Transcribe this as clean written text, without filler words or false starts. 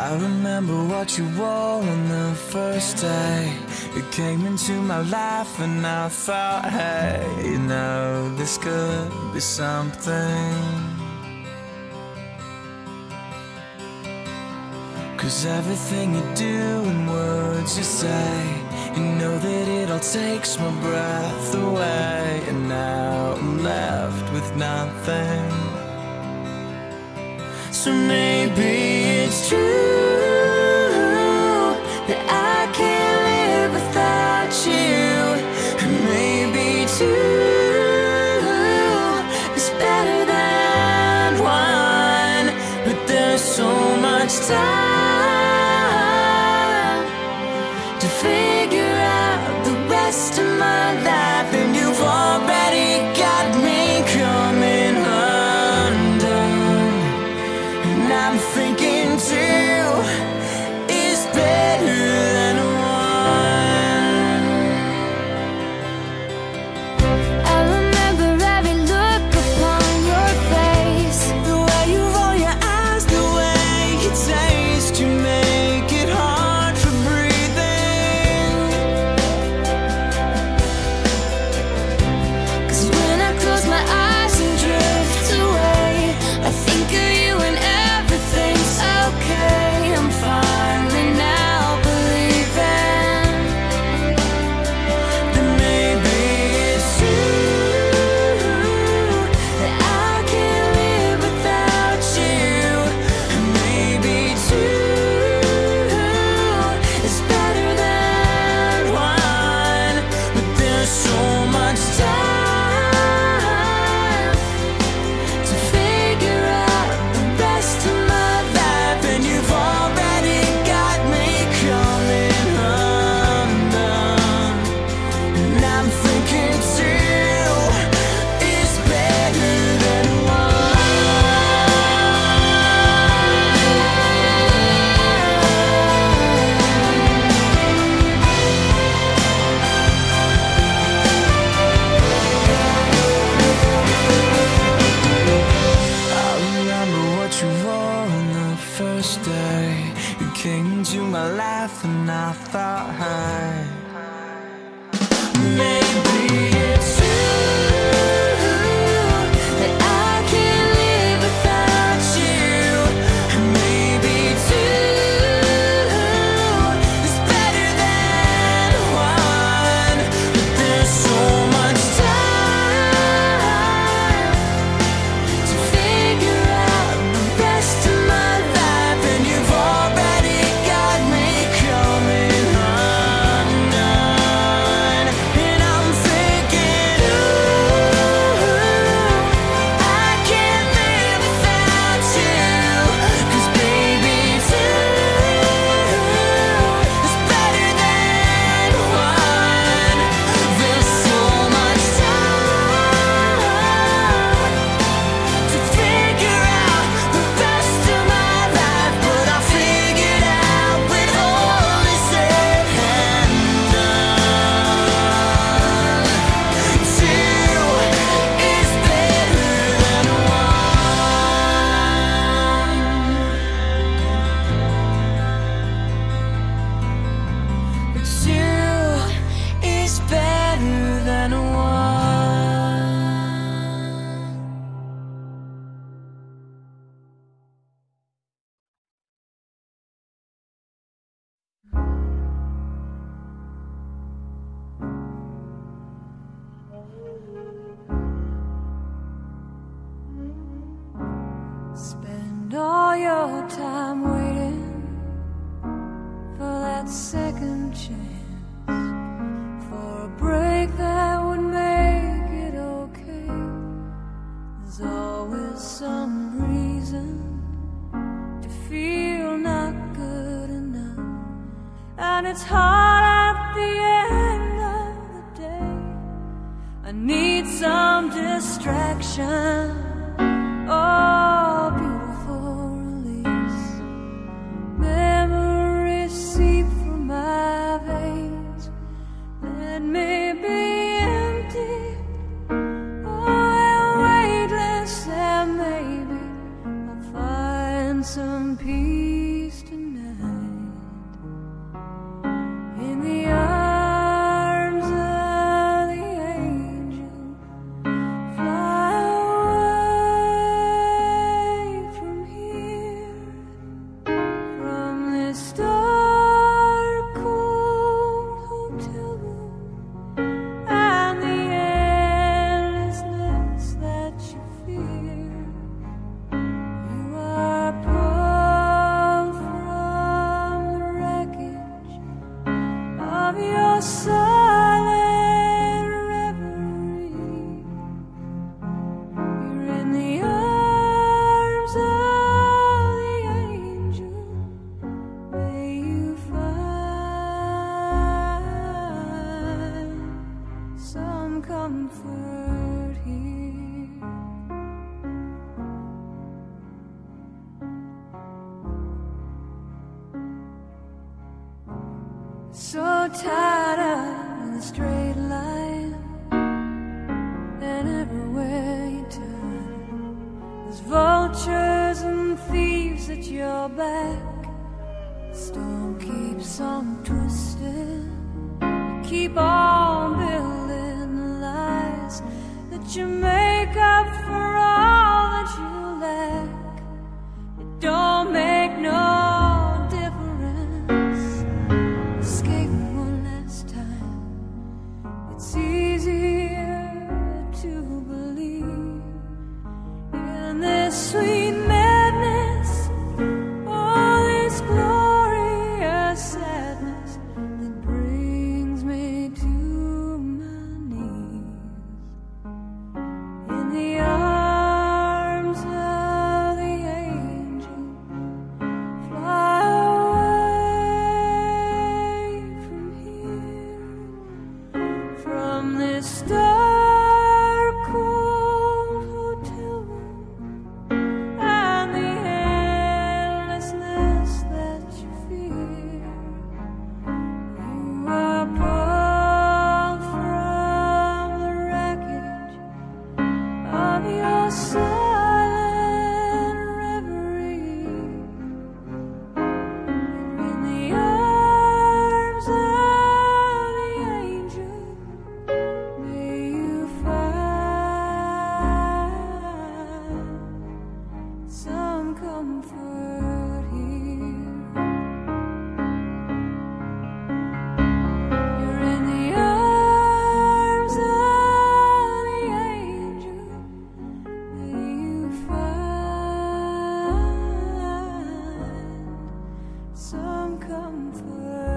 I remember what you wore on the first day. You came into my life and I thought, hey, you know, this could be something. 'Cause everything you do and words you say, you know that it all takes my breath away. And now I'm left with nothing. So maybe it's true that I can't live without you. And maybe two is better than one. But there's so much time to figure out the rest of my life, and you've already got me coming undone. And I'm thinking two is better than one. I remember every look upon your face, The way you roll your eyes, the way you taste, you make it hard for breathing. 'cause when I close my eyes and drift away, I think of you and everything's okay. I'm finally now believing Then maybe it's true that I can't live without you. And maybe two is better than one. But there's so much time to figure out the rest of my life, and you've already got me coming undone. And I'm thinking two is better than I remember what you wore on the first day. You came into my life and I thought, hey, maybe it's true that I can't live without you. And maybe two is better than one. But there's so much time to figure out the rest of my life, and you've already got me coming undone. And I'm thinking, ooh, I can't live without you. 'Cause baby, two is better than one. There's so much time to figure out the rest of my life, but I figured out when all is said and done, two is better than one. Two is better than one. spend all your time waiting for that second chance, for a break that would make it okay. There's always some reason to feel not good enough, and it's hard at the end of the day. I need some distraction, oh, beautiful release. Memories seep through my veins. Let me be empty, oh, and weightless, and maybe I'll find some peace tonight. comfort here. So tired of the straight line, and everywhere you turn, there's vultures and thieves at your back. The storm keeps on twisting. You keep on building the lies that you make up for all that you lack. It don't make no difference. Escape one last time. It's easier to believe in this sweet madness, all this glorious sadness that brings me to my knees. In the arms of the angel, fly away from here, from this dark, cold hotel room, and the endlessness that you fear. You are pulled from the wreckage of your silent reverie. You're in the arms of the angel. May you find some comfort here. You're in the arms of the angel. May you find some comfort.